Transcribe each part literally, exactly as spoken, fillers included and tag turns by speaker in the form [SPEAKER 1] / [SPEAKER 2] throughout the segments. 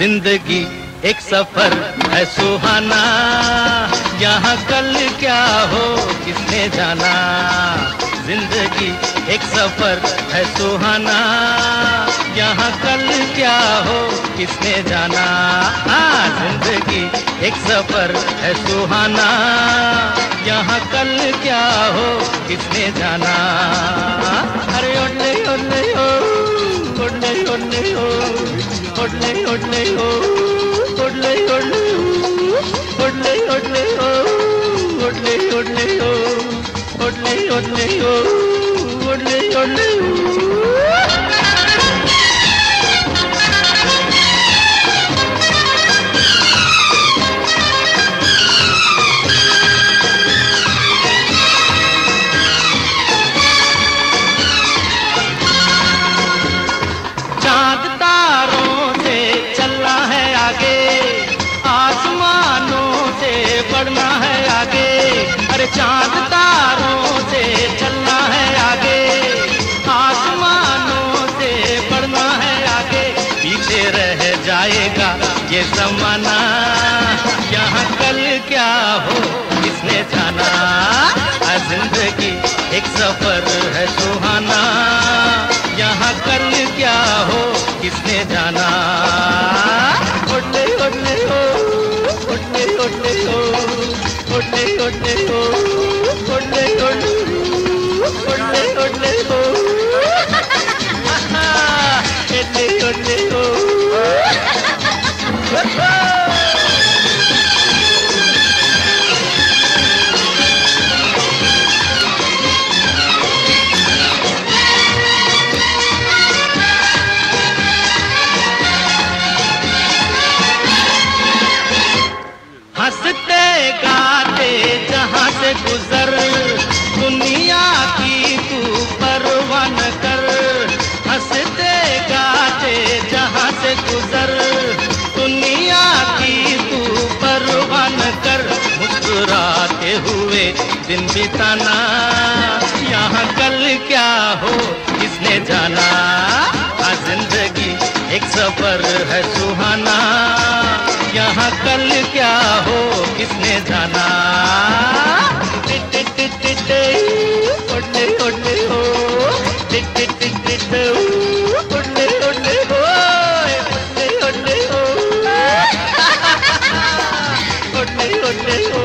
[SPEAKER 1] जिंदगी एक सफर है सुहाना, यहाँ कल क्या हो किसने जाना। जिंदगी एक सफर है सुहाना, यहाँ कल क्या हो किसने जाना। हाँ, जिंदगी एक सफर है सुहाना, यहाँ कल क्या हो किसने जाना। अरे ओले ओले ओ, ओले ओले ओ, ओले ओले ओ, ओले ओले ओ, ओले ओले ओ, ओले ओले ओ, ओले ओले ओ, ओले ओले ओ। चांद तारों से चलना है आगे, आसमानों से बढ़ना है आगे। अरे चांद तारों से चलना है आगे, आसमानों से बढ़ना है आगे। पीछे रह जाएगा ये ज़माना, यहाँ कल क्या हो किसने जाना। जिंदगी एक सफर है सुहाना, यहाँ कल क्या हो किसने जाना। ओले ओले ओ, ओले ओले ओ, ओले ओले ओ, ओले ओले ओ, ओले ओले ओ, ओले ओले ओ। हंसते गाते जहाँ से गुजर, दुनिया की तू परवाह न कर। हंसते गाते जहाँ से गुजर, दुनिया की तू परवाह न कर। मुस्कुराते हुए दिन बिताना, यहाँ कल क्या हो किसने जाना। हाँ, जिंदगी एक सफर है सुहाना, यहाँ कल क्या हो किसने जाना। टिट टिट टिट ओले ओले हो, टिट टिट टिट ओले ओले हो, ओले ओले हो, ओले ओले हो।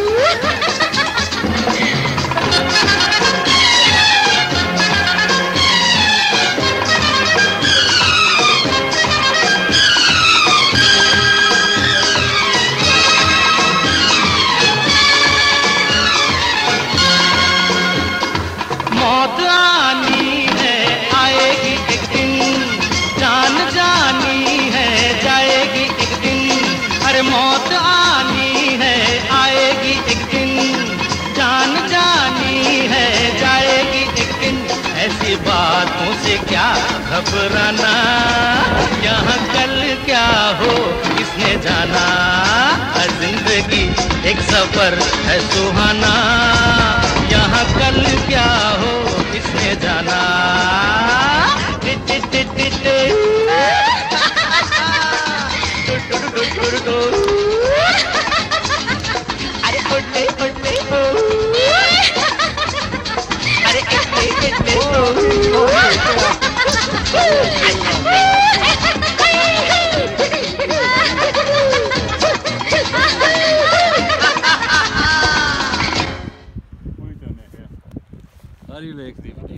[SPEAKER 1] मौत आनी है आएगी एक दिन, जान जानी है जाएगी एक दिन। अरे मौत आनी है आएगी एक दिन, जान जानी है जाएगी एक दिन। ऐसी बातों से क्या घबराना, यहाँ कल क्या हो किसने जाना। जिंदगी एक सफर है सुहाना, यहाँ कल क्या हो किसने जाना। टिट टिट टिट टिट अरे ओले ओले ओ, अरे इतने इतने ओ,
[SPEAKER 2] सारी लेख दी।